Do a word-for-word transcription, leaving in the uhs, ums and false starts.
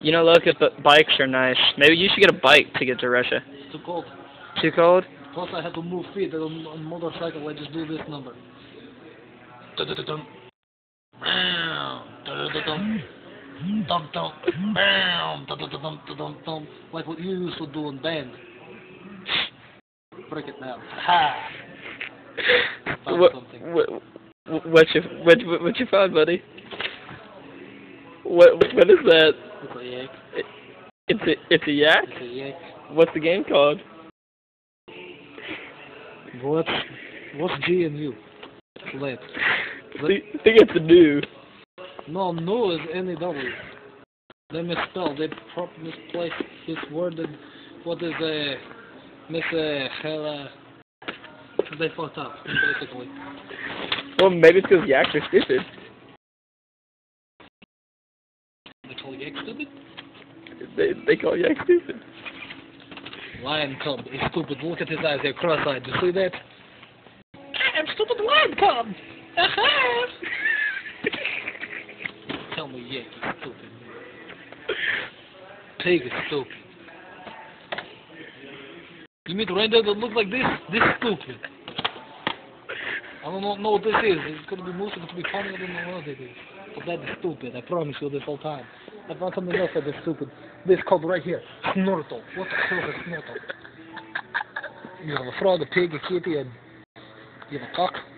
You know, look, if the bikes are nice. Maybe you should get a bike to get to Russia. It's too cold. Too cold? Plus I have to move feet, and on, on motorcycle I just do this number. Like what you used to do in band. Break it down. Ha! What, what, what you what, what you found, buddy? What what is that? It's a yak. It, it's a it's a yak. It's a yak. What's the game called? What's what's G and U? Let. I think it's a new. No, no is N E W. They misspelled. They prop misplaced this word. And what is a mis uh, hell? Uh, they fucked up basically. Well, maybe it's because yaks are stupid. They call yak stupid? They they call yak stupid. Lion cub is stupid. Look at his eyes. They're cross-eyed. You see that? I'm stupid lion cub. Aha! Tell me yak is stupid. Pig is stupid. You mean reindeer that look like this? This is stupid. I don't know, know what this is. It's gonna be moose. It's gonna be funny. I don't know what it is. But that is stupid. I promise you this whole time. I found something else that is stupid. This called right here. Snortle. What the hell is a snortle? You have a frog, a pig, a kitty, and you have a cock.